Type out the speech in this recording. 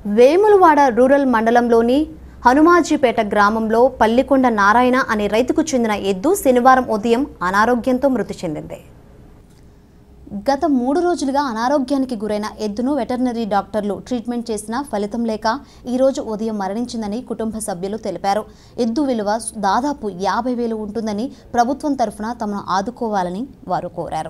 Vemulawada rural మండలంలోని హనుమాజీపేట గ్రామంలో పల్లికొండ నారాయణ అనే రైతుకు చెందిన ఎద్దు శనివారం ఉదయం అనారోగ్యంతో మృతి చెందింది. గత 3 రోజులుగా అనారోగ్యానికి గురైన ఎద్దును వెటర్నరీ డాక్టర్లు ట్రీట్మెంట్ చేసినా ఫలితం లేక ఈ రోజు ఉదయం మరణించిందని కుటుంబ సభ్యులు తెలిపారు. ఎద్దు విలువ దాదాపు 50,000 ఉంటుందని ప్రభుత్వం తరఫున తమను ఆదుకోవాలని వారు కోరారు.